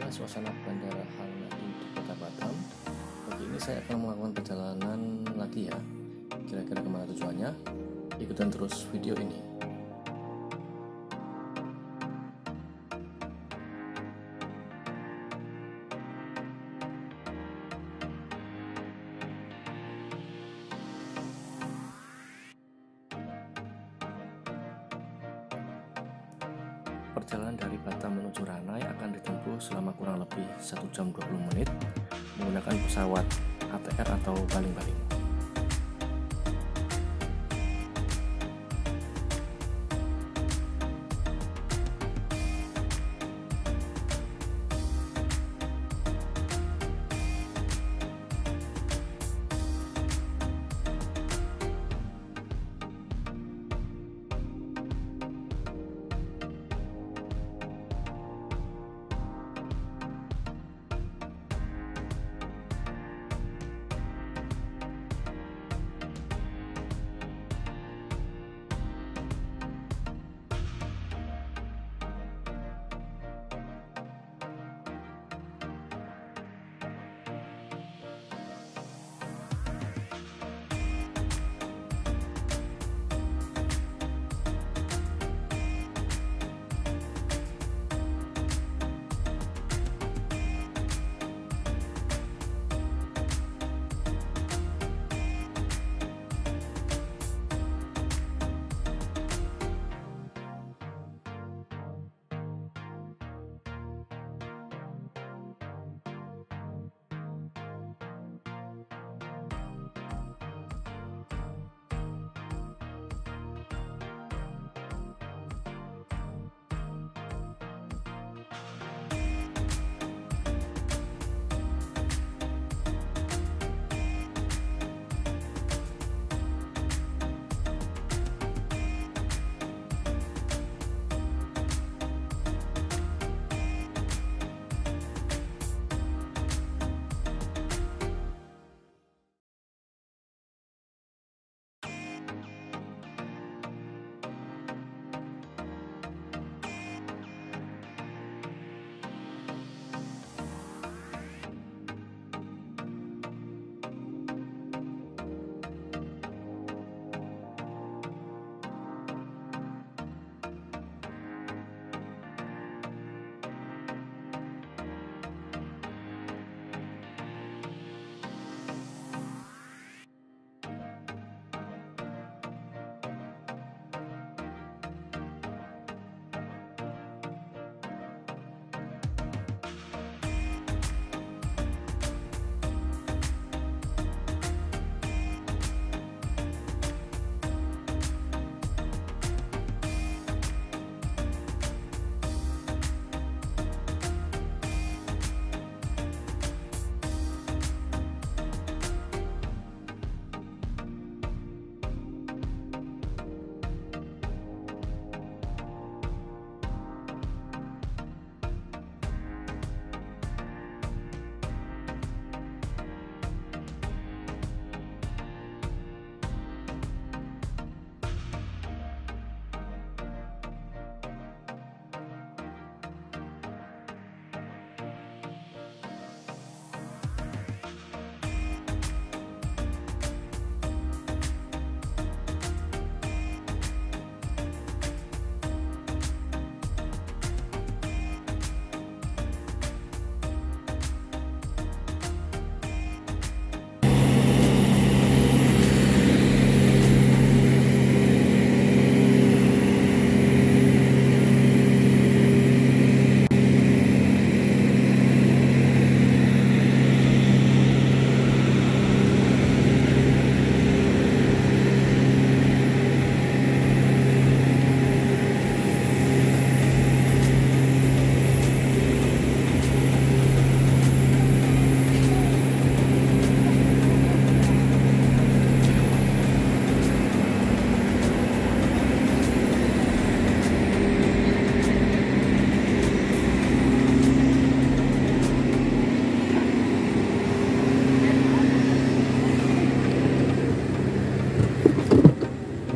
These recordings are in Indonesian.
inilah suasana Bandara Halimatu di Kota Batam. Pagi ini saya akan melakukan perjalanan lagi ya. Kira-kira kemana tujuannya? Ikutan terus video ini. Perjalanan dari Batam menuju Ranai akan ditempuh selama kurang lebih 1 jam 20 menit menggunakan pesawat ATR atau baling-baling.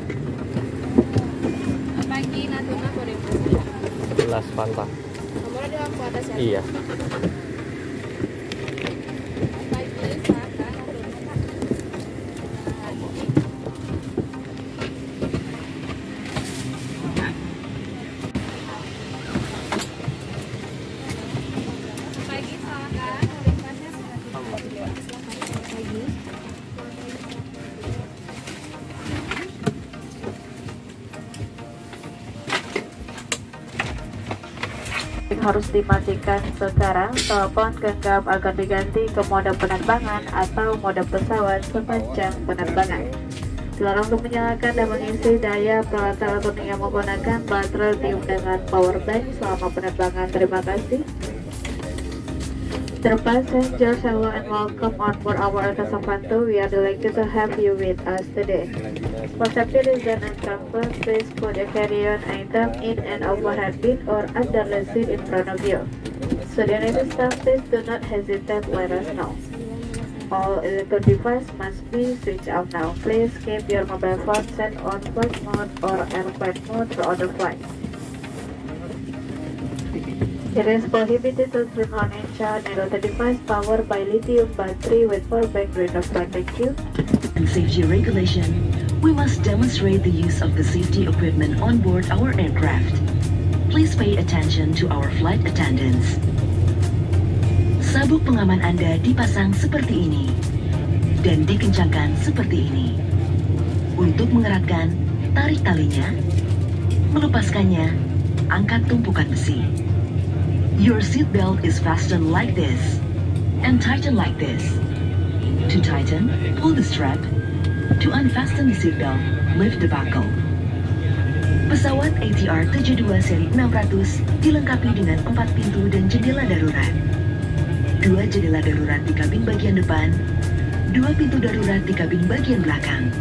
Fanta. Nomornya Iya. Harus dimatikan sekarang. Telepon genggam agar diganti ke mode penerbangan atau mode pesawat sepanjang penerbangan. Dilarang untuk menyalakan dan mengisi daya peralatan elektronik yang menggunakan baterai lithium dengan power bank selama penerbangan. Terima kasih. Dear passengers, hello and welcome on board our Angkasa Pura. We are delighted to have you with us today. For safety reasons and comfort, please put your carry-on item in an overhead bin or under the seat in front of you. So the next step, please do not hesitate, let us know. All electronic devices must be switched off now. Please keep your mobile phone set on flight mode or airplane mode throughout the flight. It is prohibited to turn on and charge another device powered by lithium battery with power bank during the flight. Thank you. And safety regulation, we must demonstrate the use of the safety equipment on board our aircraft. Please pay attention to our flight attendants. Sabuk pengaman Anda dipasang seperti ini dan dikencangkan seperti ini. Untuk mengeratkan, tarik talinya. Melepaskannya, angkat tumpukan besi. Your seat belt is fastened like this and tighten like this. To tighten, pull the strap. To unfasten the seat belt, lift the buckle. Pesawat ATR 72 seri 600 dilengkapi dengan 4 pintu dan jendela darurat. 2 jendela darurat di kabin bagian depan, 2 pintu darurat di kabin bagian belakang.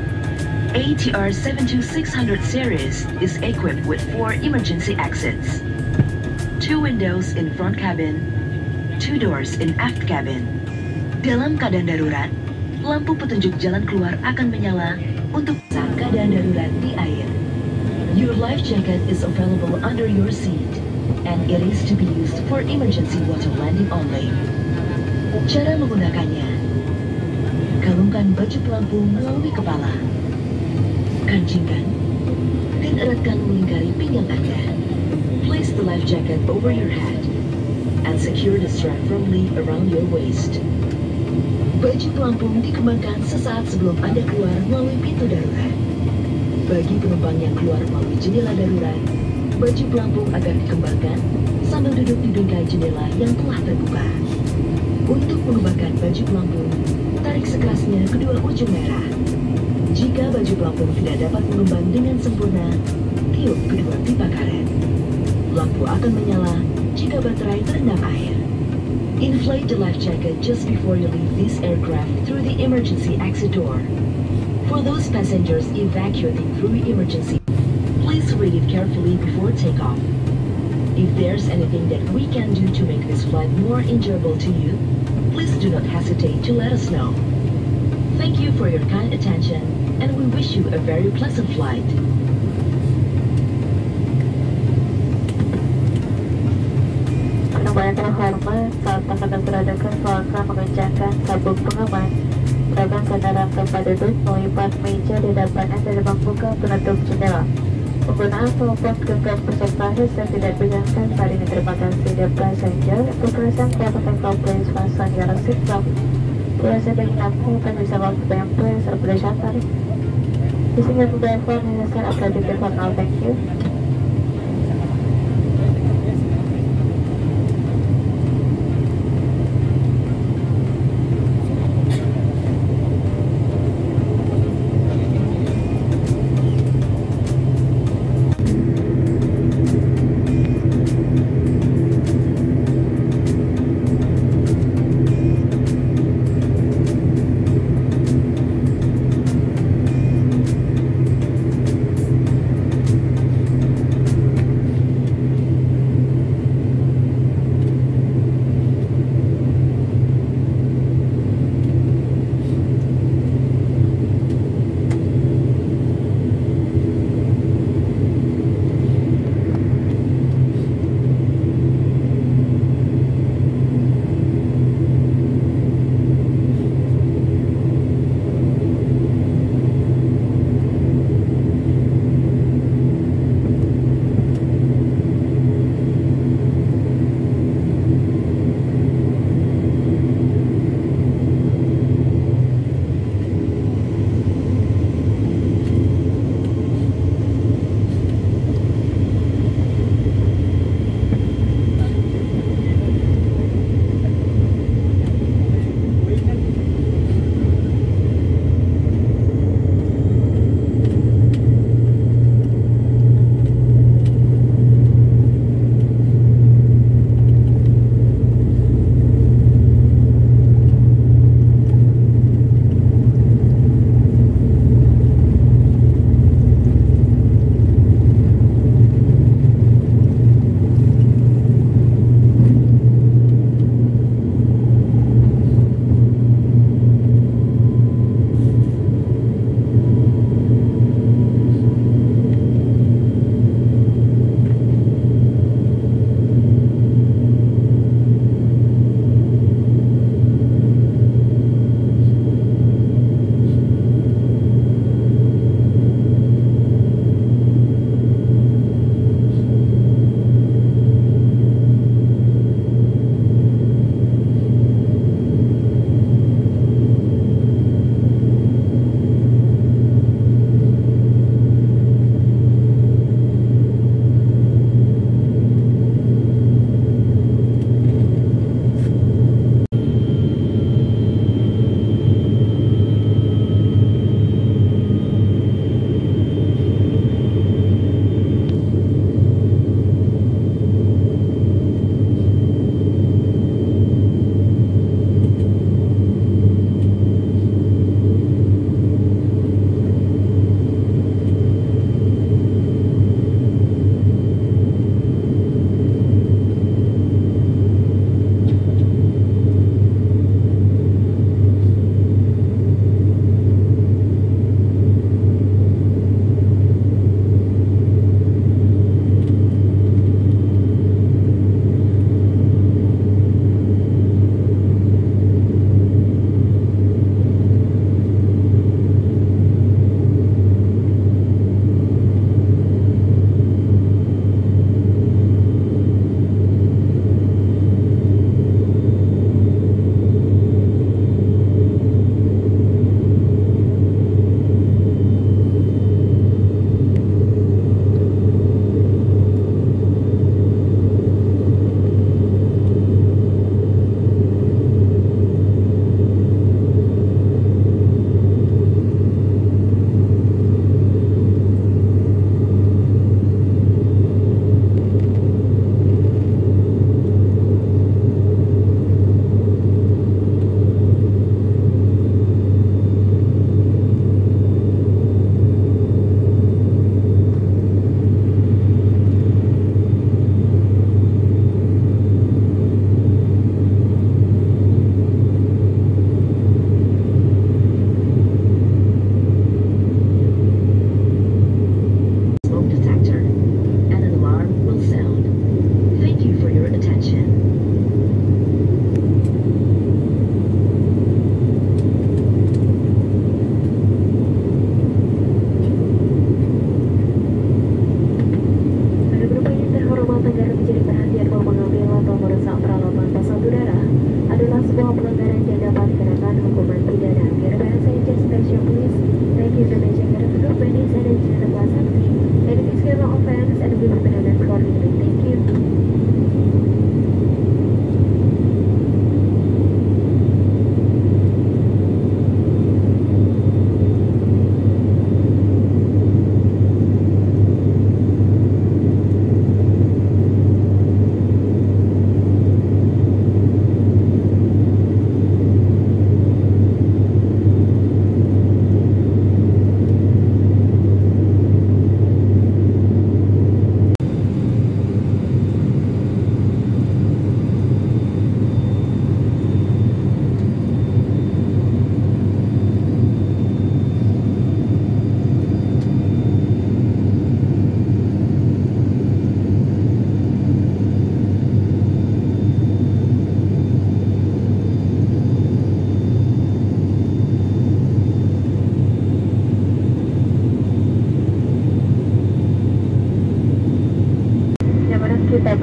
ATR 72600 series is equipped with 4 emergency exits. 2 windows in front cabin, 2 doors in aft cabin. Dalam keadaan darurat, lampu petunjuk jalan keluar akan menyala untuk saat keadaan darurat di air. Your life jacket is available under your seat, and it is to be used for emergency water landing only. Cara menggunakannya: kalungkan baju pelampung melalui kepala, kancingkan, dan eratkan melingkari pinggang Anda. Place the life jacket over your head and secure the strap firmly around your waist. Baju pelampung dikembangkan sesaat sebelum Anda keluar melalui pintu darurat. Bagi penumpang yang keluar melalui jendela darurat, baju pelampung akan dikembangkan sambil duduk di bingkai jendela yang telah terbuka. Untuk mengembangkan baju pelampung, tarik sekerasnya kedua ujung merah. Jika baju pelampung tidak dapat mengembang dengan sempurna, tiup kedua pipa karet. Lampu akan menyala jika baterai terendam air. Inflate the life jacket just before you leave this aircraft through the emergency exit door. For those passengers evacuating through emergency, please read it carefully before takeoff. If there's anything that we can do to make this flight more enjoyable to you, please do not hesitate to let us know. Thank you for your kind attention, and we wish you a very pleasant flight. Yang terhormat, saat akan beradakan silakan mengencangkan sabuk pengaman. Serahkan kendaraan tempat duduk melipat meja di depannya dan membuka penutup jendela. Penggunaan telepon genggam peserta yang tidak diperkenankan saat ini. Terima kasih, dear passenger. To present protocol, please fasten your seatbelt. Please ada lampu kan bisa waktu yang please operation tarik. Using your mobile phone is an accredited for now. Thank you.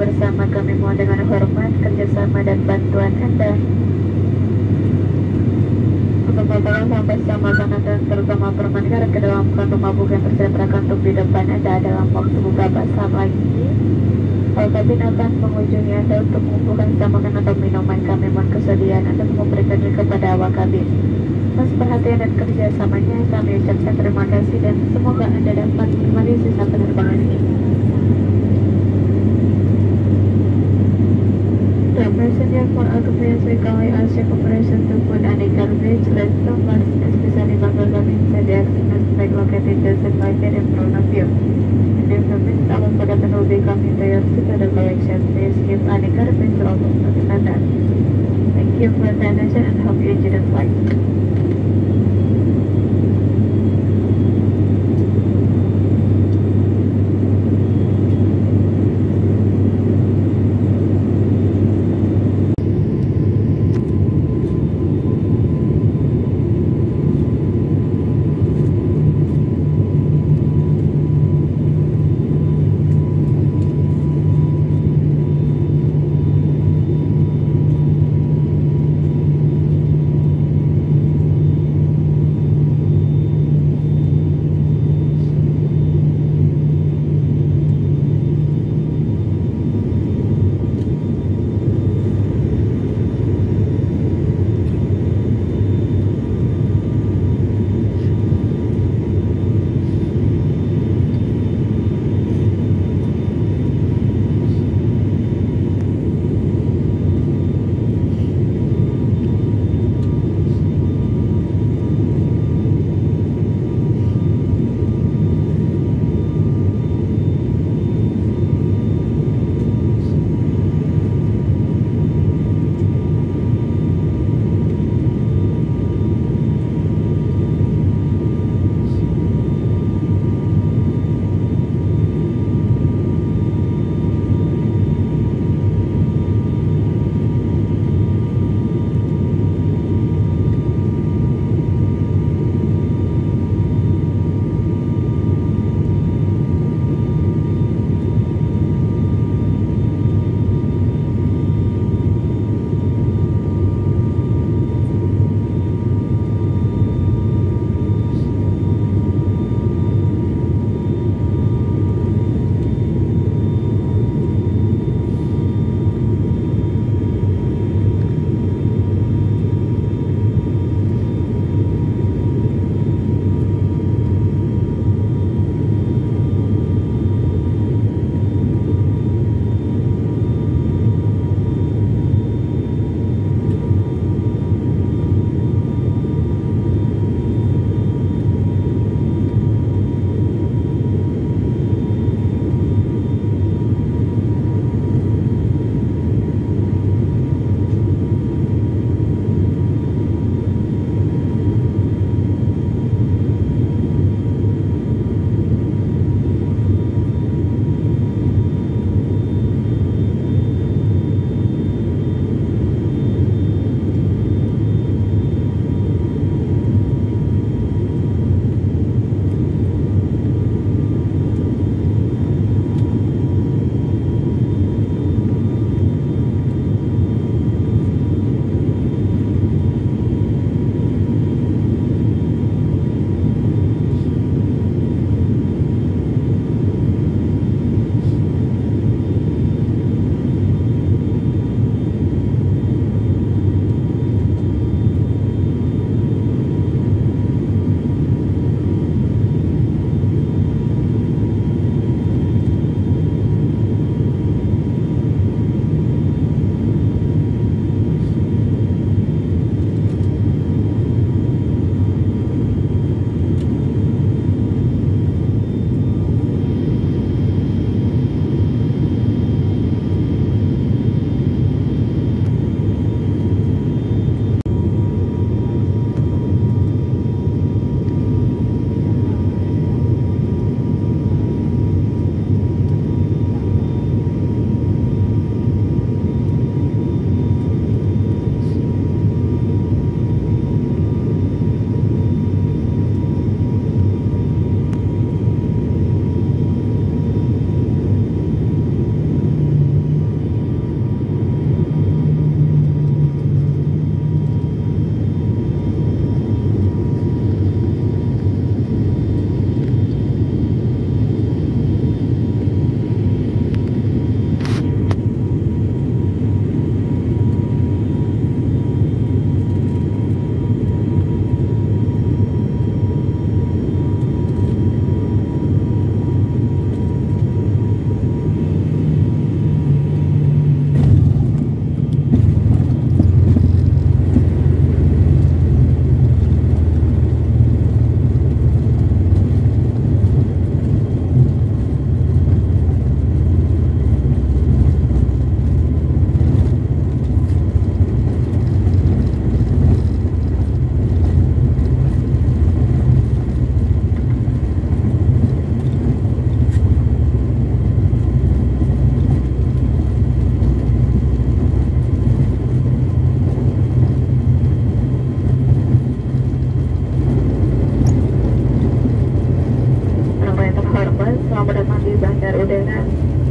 bersama kami mohon dengan hormat kerjasama dan bantuan Anda untuk meletakkan sampah bersama makanan dan terutama permen karet ke dalam kantung mabuk yang tersedia kantung di depan Anda dalam waktu beberapa saat lagi. Kabin akan mengunjungi Anda untuk mengumpulkan sisa makanan atau minuman. Kami mohon kesediaan Anda memberikan diri kepada awak kabin. Atas perhatian dan kerjasamanya kami ucapkan terima kasih dan semoga Anda dapat menikmati sisa penerbangan ini. The passenger for occupiers we kindly ask your cooperation to put any garbage, left over, especially bangga cabin inside the access like located just located in front of you. In the event our forgotten will be coming to your seat at the collection. Please keep any garbage out of the standard. Thank you for the attention and hope you enjoy the flight. perairan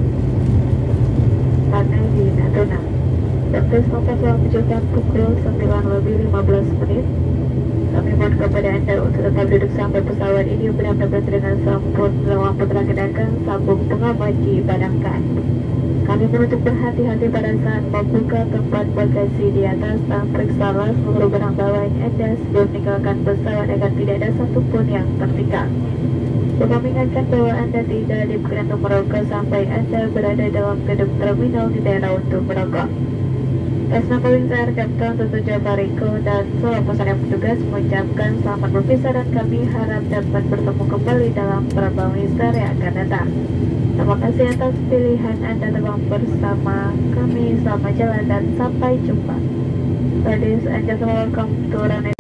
Pantai di Natuna. Batas kompas menunjukkan pukul 9:15 menit. Kami mohon kepada Anda untuk tetap duduk sampai pesawat ini benar-benar dengan sempurna lampu terang sabuk pengaman dipadamkan. Kami menuntut berhati-hati pada saat membuka tempat bagasi di atas dan periksalah seluruh barang bawaan Anda sebelum meninggalkan pesawat agar tidak ada satupun yang tertinggal. Kami ingatkan bahwa Anda tidak diperkenankan untuk merokok sampai Anda berada dalam gedung terminal di daerah untuk merokok. Atas nama Wings Air Captain Tutu Jabariko dan seluruh personel petugas mengucapkan selamat berpisah dan kami harap dapat bertemu kembali dalam penerbangan Wings Air yang akan datang. Terima kasih atas pilihan Anda terbang bersama kami. Selamat jalan dan sampai jumpa. Ladies and gentlemen, welcome to Rane